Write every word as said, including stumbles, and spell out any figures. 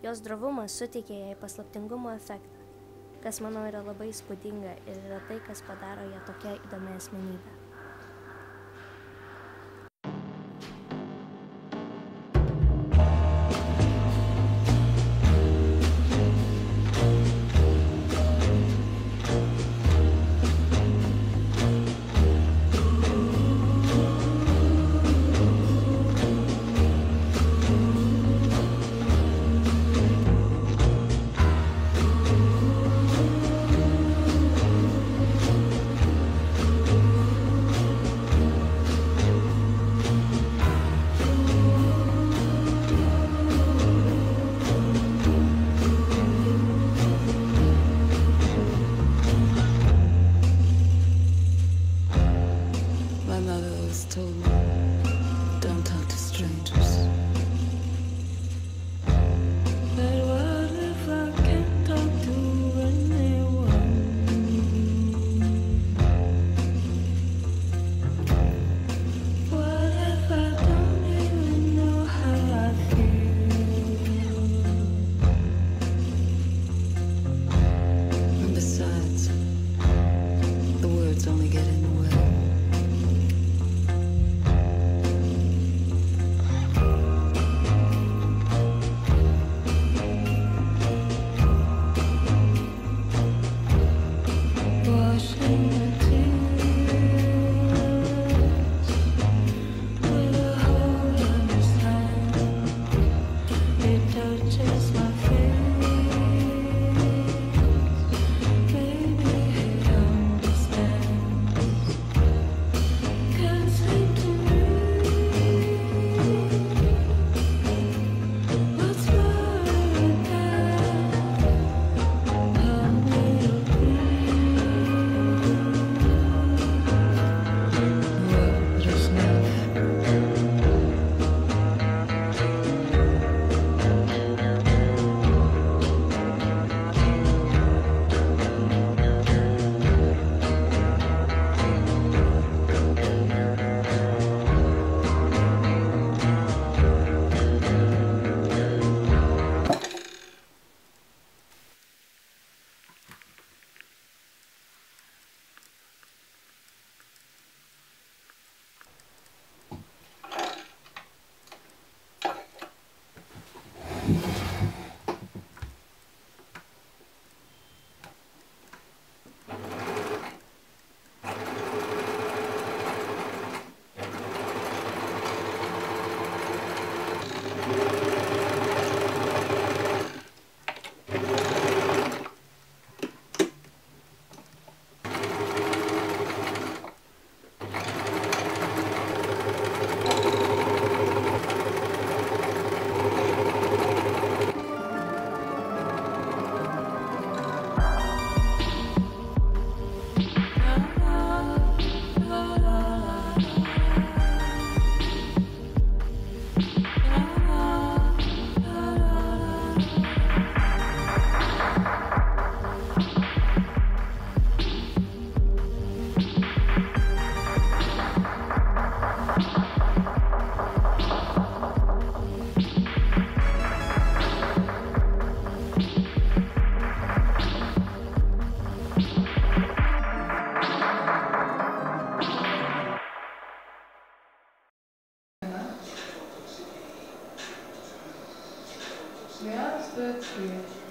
Jos drovumas suteikia jai paslaptingumo efektą, kas manau yra labai įspūdinga ir yra tai, kas padaro ją tokia įdomi asmenybė. Told me, don't talk to strangers. But what if I can't talk to anyone? What if I don't even know how I feel? And besides, the words only get in the way. Ja, das wird schwierig.